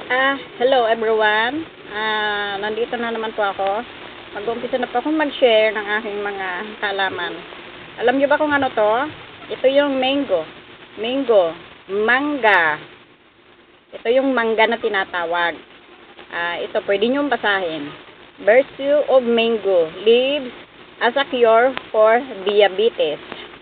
Hello everyone. Nandito na naman po ako. Mag-umpisa na po akong mag-share ng aking mga halaman. Alam niyo ba kung ano to? Ito yung mango. Mangga. Ito yung mangga na tinatawag. Ito pwede niyong basahin. Virtue of mango leaves as a cure for diabetes.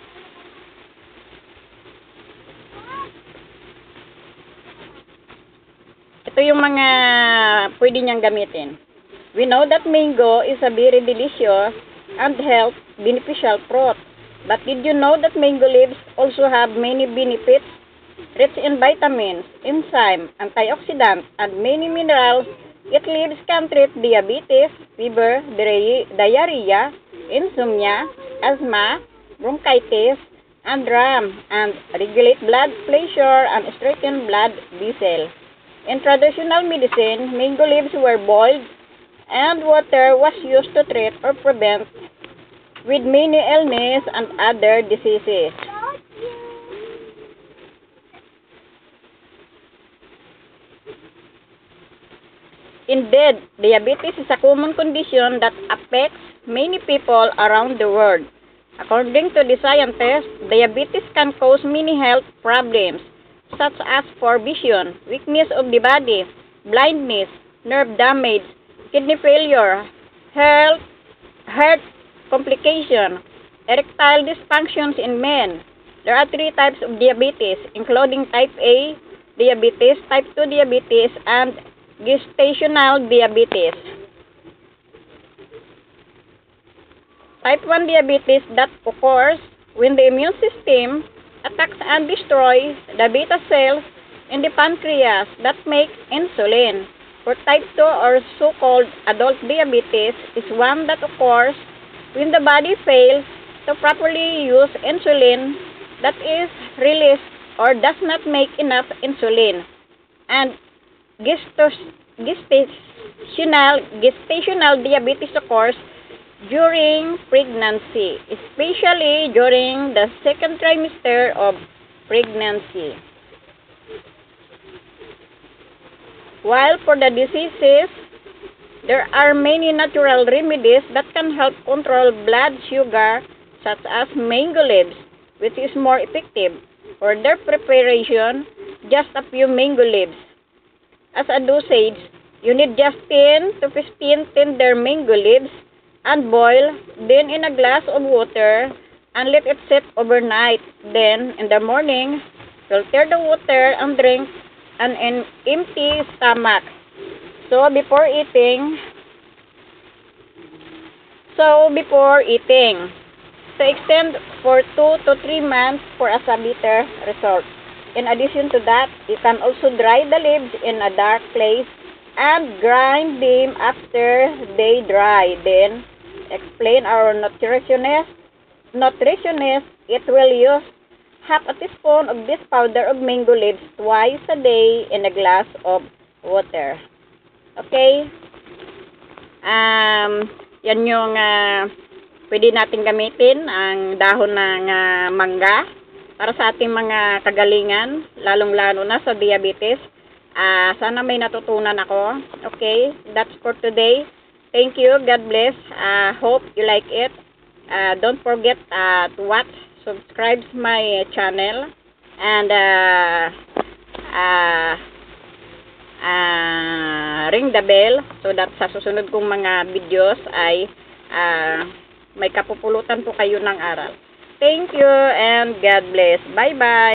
Ito yung mga pwede niyang gamitin. We know that mango is a very delicious and health beneficial fruit. But did you know that mango leaves also have many benefits? Rich in vitamins, enzymes, antioxidants, and many minerals, it leaves can treat diabetes, fever, diarrhea, insomnia, asthma, bronchitis, and and regulate blood pressure and strengthen blood vessels. In traditional medicine, mango leaves were boiled and water was used to treat or prevent with many illnesses and other diseases. Indeed, diabetes is a common condition that affects many people around the world. According to the scientists, diabetes can cause many health problems, such as poor vision, weakness of the body, blindness, nerve damage, kidney failure, heart complication, erectile dysfunctions in men. There are 3 types of diabetes, including type A diabetes, type 2 diabetes, and gestational diabetes. Type 1 diabetes that occurs when the immune system attacks and destroys the beta cells in the pancreas that make insulin. For type 2 or so-called adult diabetes is one that occurs when the body fails to properly use insulin that is released or does not make enough insulin. And gestational diabetes occurs during pregnancy, especially during the 2nd trimester of pregnancy. While for the diseases, there are many natural remedies that can help control blood sugar, such as mango leaves, which is more effective. For their preparation, just a few mango leaves. As a dosage, you need just 10 to 15 tender mango leaves and boil then in a glass of water and let it sit overnight. Then, in the morning, filter the water and drink on an empty stomach. So, before eating, to extend for 2 to 3 months for a better result. In addition to that, you can also dry the leaves in a dark place and grind them after they dry. Then, explain our nutritionist, it will use half a teaspoon of this powder of mango leaves twice a day in a glass of water. Okay? Yan yung pwede natin gamitin, ang dahon ng mangga para sa ating mga kagalingan, lalong-lalo na sa diabetes. Sana may natutunan ako. Okay? That's for today. Thank you. God bless. Hope you like it. Don't forget to watch, subscribe my channel, and ring the bell so that sa susunod kong mga videos ay may kapupulutan po kayo ng aral. Thank you and God bless. Bye-bye.